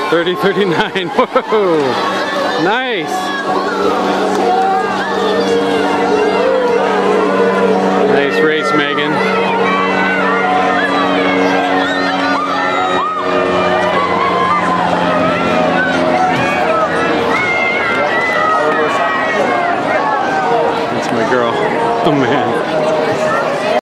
30:39. Whoa! Nice! Nice race, Megan. That's my girl. Oh man.